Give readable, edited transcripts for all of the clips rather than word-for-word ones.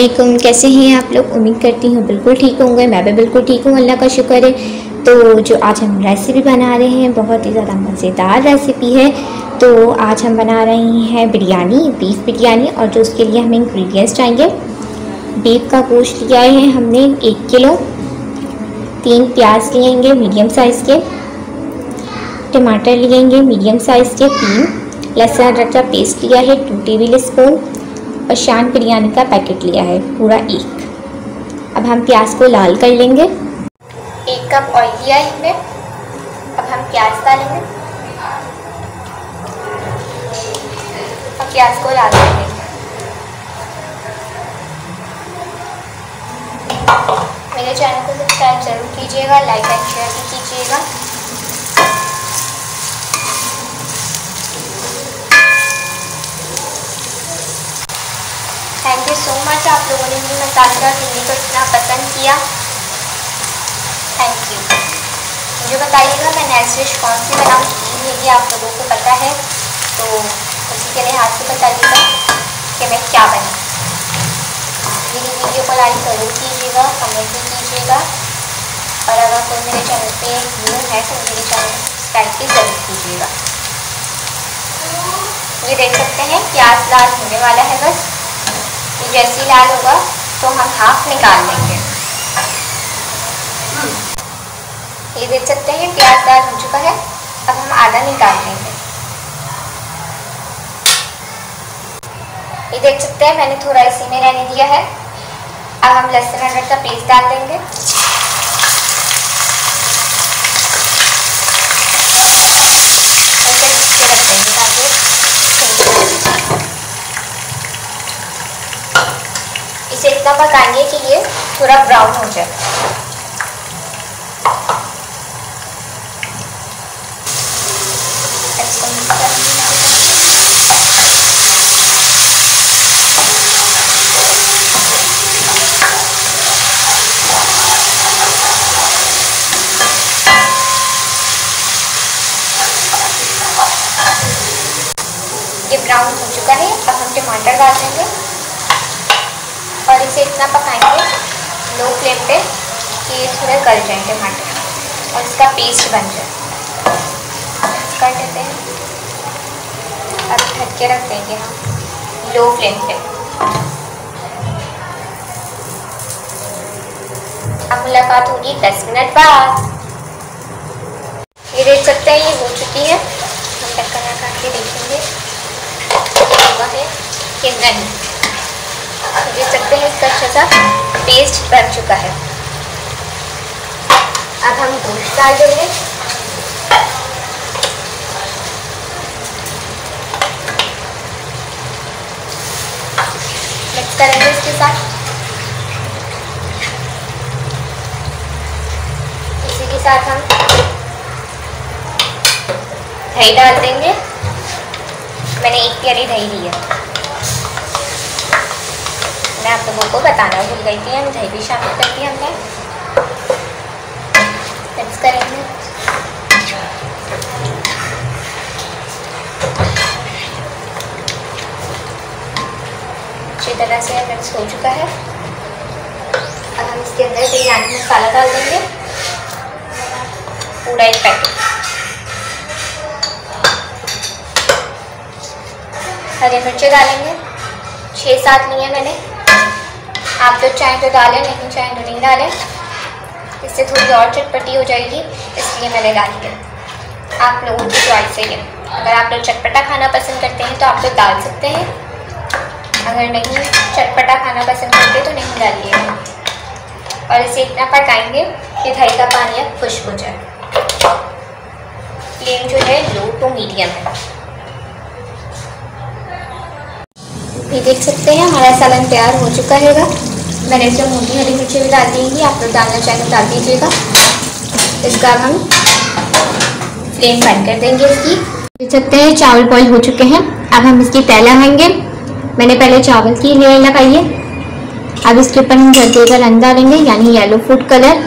अस्सलामुअलैकुम। कैसे हैं आप लोग? उम्मीद करती हूँ बिल्कुल ठीक होंगे। मैं भी बिल्कुल ठीक हूँ, अल्लाह का शुक्र है। तो जो आज हम रेसिपी बना रहे हैं बहुत ही ज़्यादा मज़ेदार रेसिपी है। तो आज हम बना रहे हैं बिरयानी, बीफ बिरयानी। और जो उसके लिए हमें इंग्रेडिएंट्स चाहिए, बीफ का गोश्त लिया है हमने 1 किलो, 3 प्याज लिएंगे मीडियम साइज़ के, टमाटर लिएंगे मीडियम साइज़ के 3, लहसुन अदरक का पेस्ट लिया है 2 टेबल स्पून, और शान बिरयानी का पैकेट लिया है पूरा 1। अब हम प्याज को लाल कर लेंगे। 1 कप ऑयल लिया है हमने। अब हम प्याज डालेंगे। अब प्याज को लाल कर लेंगे। मेरे चैनल को सब्सक्राइब जरूर कीजिएगा, लाइक एंड शेयर भी कीजिएगा। थैंक यू सो मच, आप लोगों ने मेरी मसालेदार भिंडी को इतना पसंद किया। Thank you. मुझे बताइएगा मैं नेक्स्ट डिश कौन सी बनाऊँ, यदि आप लोगों को पता है तो उसी के लिहाज से बताइएगा कि मैं क्या बनाऊँ। मेरी वीडियो को लाइक ज़रूर कीजिएगा, कमेंट भी कीजिएगा, और अगर कोई मेरे चैनल पे न्यू है तो मेरे चैनल को सब्सक्राइब भी ज़रूर कीजिएगा। ये देख सकते हैं प्याज लाल होने वाला है, बस जैसे ही लाल होगा तो हम हाफ निकाल लेंगे। ये देख सकते हैं प्याज लाल हो चुका है। अब हम आधा निकाल लेंगे। ये देख सकते हैं मैंने थोड़ा इसी में रहने दिया है। अब हम लहसुन अदरक का पेस्ट डाल देंगे। ऐसे मिक्स के रख देंगे ताकि इसे इतना पकाएंगे कि ये थोड़ा ब्राउन हो जाए। ये ब्राउन हो चुका है। अब हम टमाटर डाल देंगे और इसे इतना पकाएंगे लो फ्लेम पे कि ये थोड़े गल जाए टमाटर और इसका पेस्ट बन जाए। कर देते हैं। अब ढक के रख देंगे हम लो फ्लेम पे। अब मुलाकात होगी 10 मिनट बाद। ये देख सकते हैं ये हो चुकी है। हम ढक्कन लगा के देखेंगे हुआ है कि नहीं। देख सकते हैं इसका अच्छा सा पेस्ट बन चुका है। अब हम गोश्त डाल देंगे। मिक्स करेंगे इसके साथ। इसी के साथ हम दही डाल देंगे। मैंने 1 प्याली दही ली है। मैं आप लोगों को बताना भूल गई थी, हम दही भी शामिल कर दी हमने। मिक्स करेंगे। अच्छी तरह से मिक्स हो चुका है। अब हम इसके अंदर बिरयानी मसाला डाल देंगे, पूरा 1 पैकेट। हरी मिर्चें डालेंगे 6-7 लिए मैंने। आप तो चाहें तो डालें, नहीं चाहें तो नहीं डालें। इससे थोड़ी और चटपटी हो जाएगी, इसलिए मैंने डाली है। आप लोगों की चॉइस है ये। अगर आप लोग चटपटा खाना पसंद करते हैं तो आप लोग डाल सकते हैं, अगर नहीं चटपटा खाना पसंद करते तो नहीं डालिएगा। और इसे इतना पकाएंगे कि दही का पानी अब खुश्क हो जाए। फ्लेम जो है लो टू मीडियम है। ये देख सकते हैं हमारा सालन तैयार हो चुका है। मैंने इसमें मोटी हरी मिर्ची भी डाल दी। आप लोग डालना चाहें तो डाल दीजिएगा। इसका हम फ्लेम बंद कर देंगे इसकी। देख सकते हैं चावल बॉईल हो चुके हैं। अब हम इसकी तय लगाएंगे। मैंने पहले चावल की लेयर लगाई है। अब इसके ऊपर हम हल्दी का रंग डालेंगे, यानी येलो फूड कलर।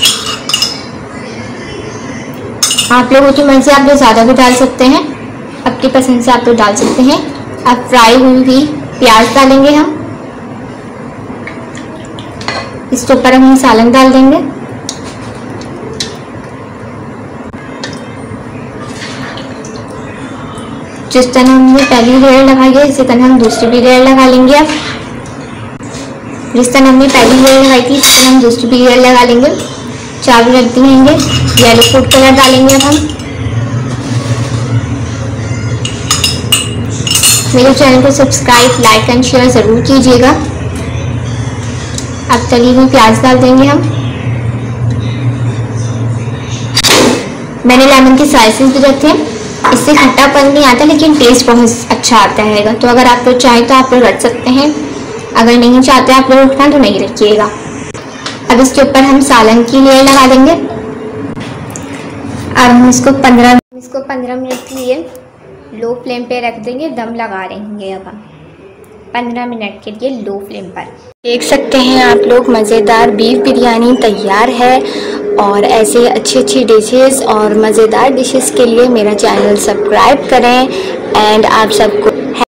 आप लोगों की मर्जी, आप लोग ज़्यादा भी डाल सकते हैं, अपनी पसंद से आप लोग डाल सकते हैं। अब फ्राई हुई प्याज डालेंगे हम। इसके ऊपर हम सालन डाल देंगे। जिस तरह हमने पहली लेयर लगाई है इसी तरह हम दूसरी भी लेयर लगा लेंगे। अब जिस तरह हमने पहली लेयर लगाई थी इस तरह हम दूसरी भी लेयर लगा लेंगे। चाबी रख देंगे, येलो फूड कलर डालेंगे। अब हम मेरे चैनल को सब्सक्राइब, लाइक एंड शेयर ज़रूर कीजिएगा। अब तली हुई प्याज डाल देंगे हम। मैंने लेमन के स्लाइसेस भी रखे हैं, इससे खट्टापन नहीं आता लेकिन टेस्ट बहुत अच्छा आता है। तो अगर आप लोग चाहें तो आप लोग रख सकते हैं, अगर नहीं चाहते आप लोग रखना तो नहीं रखिएगा। अब इसके ऊपर हम सालन की लेयर लगा देंगे। अब हम इसको 15 मिनट के लिए लो फ्लेम पे रख देंगे, दम लगा रहेंगे। अब हम 15 मिनट के लिए लो फ्लेम पर। देख सकते हैं आप लोग मज़ेदार बीफ बिरयानी तैयार है। और ऐसे अच्छी डिशेस और मज़ेदार डिशेस के लिए मेरा चैनल सब्सक्राइब करें। एंड आप सबको